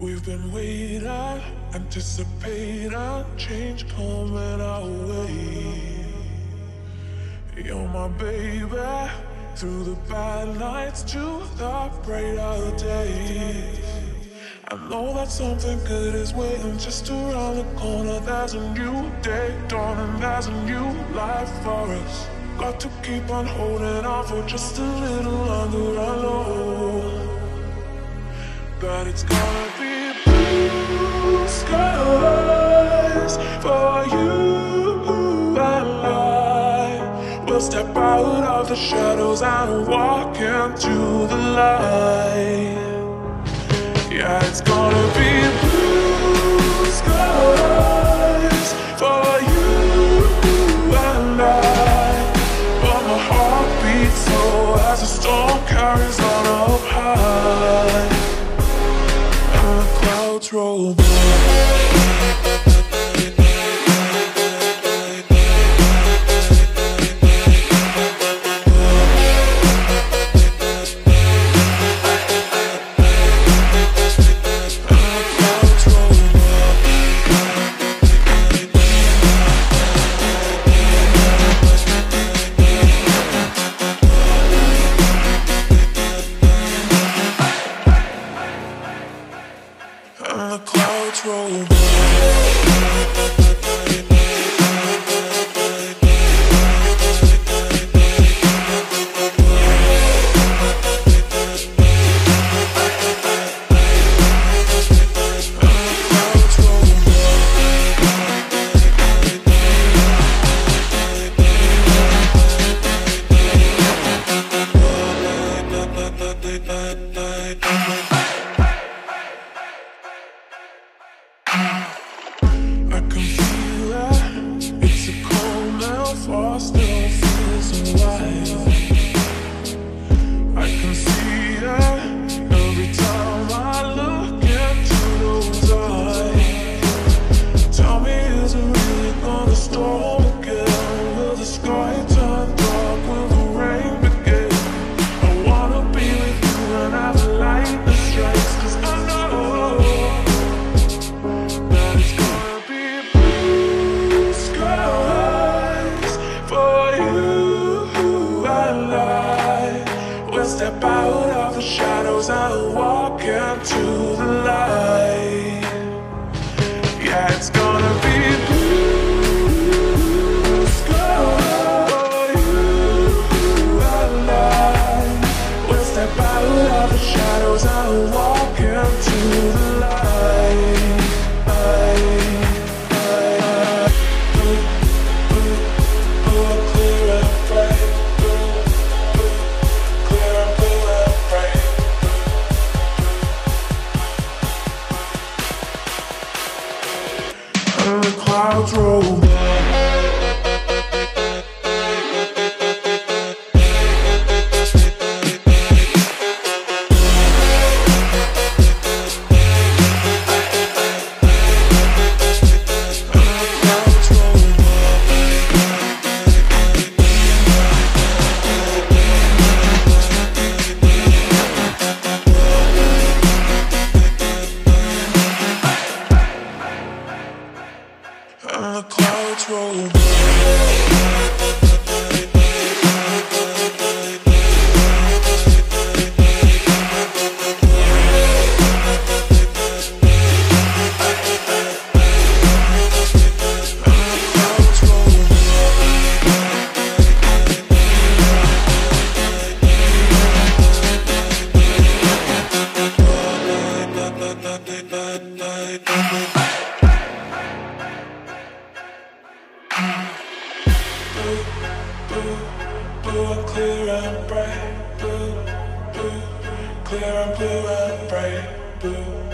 We've been waiting, anticipating change coming our way. You're my baby, through the bad nights to the brighter days. I know that something good is waiting just around the corner. There's a new day dawning, there's a new life for us. Got to keep on holding on for just a little longer. I know that it's gonna be blue skies for you and I. We'll step out of the shadows and walk into the light. Yeah, it's gonna be blue skies for you and I. But my heart beats slow as the storm carries on up high. And the clouds roll by. And the clouds roll by. I can feel it, it's a cold now, far still feels alive. I can see it, every time I look into those eyes. Tell me, is it really gonna storm again? Will the sky turn dark? Will the rain begin? I wanna be with you and have the light that strikes, 'cause I know step out of the shadows and walk into the light. Yeah, it's gonna be blue skies for you and I. We'll step out of the shadows and walk into the light. Clear and bright. And the clouds roll by. And the clouds roll by. Blue, clear and bright. Blue, clear and blue and bright. Blue.